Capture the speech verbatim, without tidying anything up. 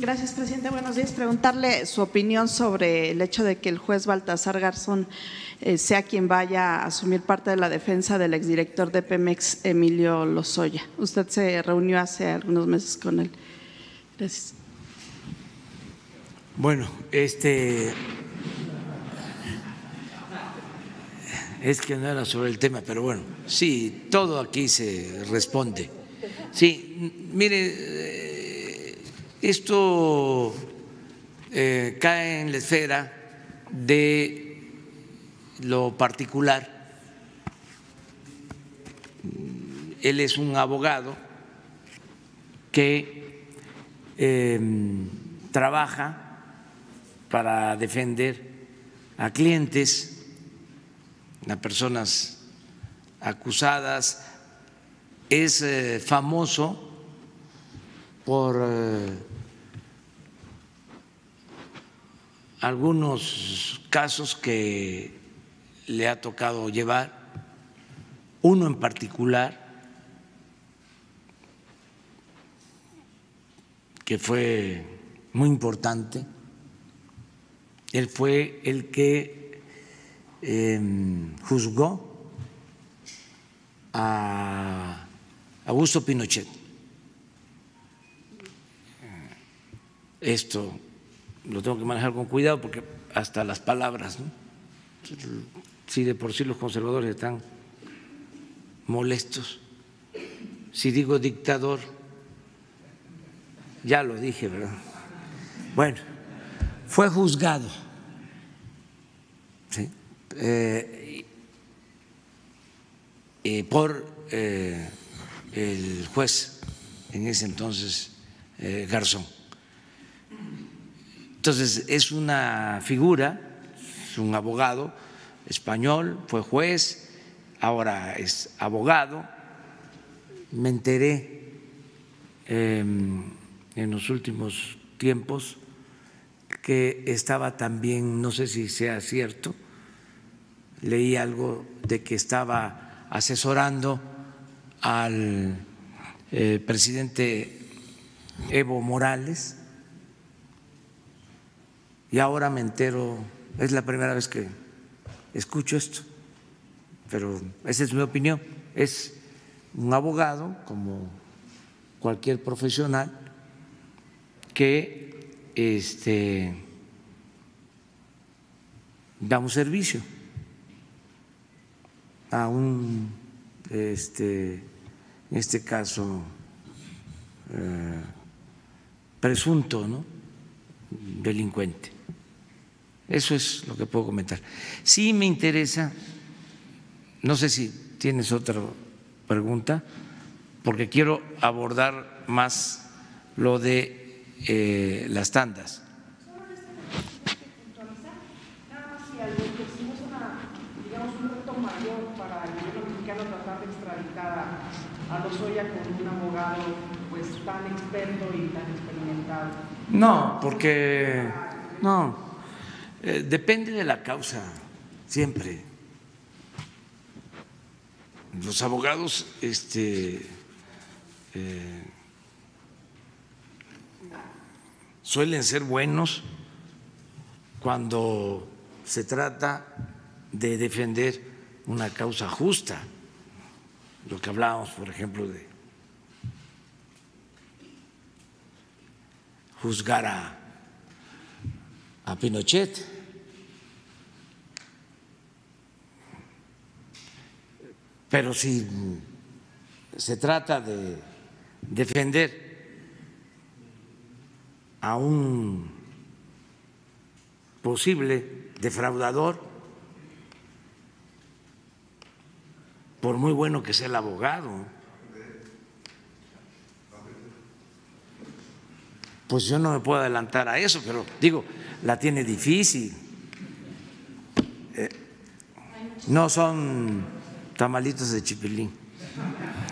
Gracias, presidente. Buenos días. Preguntarle su opinión sobre el hecho de que el juez Baltasar Garzón eh, sea quien vaya a asumir parte de la defensa del exdirector de Pemex, Emilio Lozoya. Usted se reunió hace algunos meses con él. Gracias. Bueno, este es que no era sobre el tema, pero bueno, sí, todo aquí se responde. Sí, mire. Esto eh, cae en la esfera de lo particular. Él es un abogado que eh, trabaja para defender a clientes, a personas acusadas, es eh, famoso por eh, algunos casos que le ha tocado llevar, uno en particular que fue muy importante. Él fue el que eh, juzgó a Augusto Pinochet. Esto lo tengo que manejar con cuidado porque hasta las palabras, ¿no? Si de por sí los conservadores están molestos, si digo dictador, ya lo dije, ¿verdad? Bueno, fue juzgado, ¿sí? eh, eh, por eh, el juez en ese entonces, eh, Garzón. Entonces, es una figura, es un abogado español, fue juez, ahora es abogado. Me enteré eh, en los últimos tiempos que estaba también, no sé si sea cierto, leí algo de que estaba asesorando al eh, presidente Evo Morales. Y ahora me entero, es la primera vez que escucho esto, pero esa es mi opinión. Es un abogado, como cualquier profesional, que este, da un servicio a un, este, en este caso, eh, presunto, ¿no?, delincuente. Eso es lo que puedo comentar. Sí me interesa, no sé si tienes otra pregunta, porque quiero abordar más lo de eh, las tandas. Solo en este puntualizar, nada más si al hicimos una, digamos, un reto mayor para el gobierno mexicano tratar de extraditar a, a Lozoya con un abogado pues tan experto y tan experimentado. No, porque no. Eh, depende de la causa, siempre. Los abogados este, eh, suelen ser buenos cuando se trata de defender una causa justa. Lo que hablábamos, por ejemplo, de juzgar a, a Pinochet. Pero si se trata de defender a un posible defraudador, por muy bueno que sea el abogado, pues yo no me puedo adelantar a eso, pero digo, la tiene difícil. Eh, no son tamalitos de chipilín.